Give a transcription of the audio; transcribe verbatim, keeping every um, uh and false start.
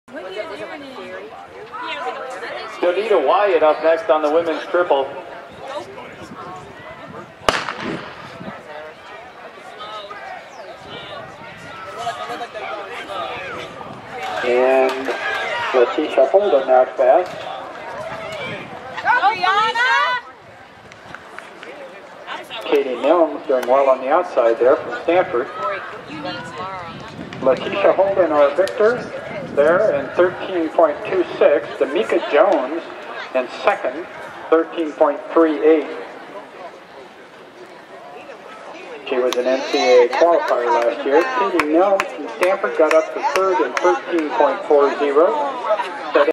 Donita Wyatt up next on the women's triple. And Letitia Holden out fast. Katie Nelms doing well on the outside there from Stanford. Letitia Holden, our victor, there in thirteen point two six. D'Amica Jones in second, thirteen point three eight. She was an N C A A qualifier last year. Katie Nelms from Stanford got up to third in thirteen point four zero.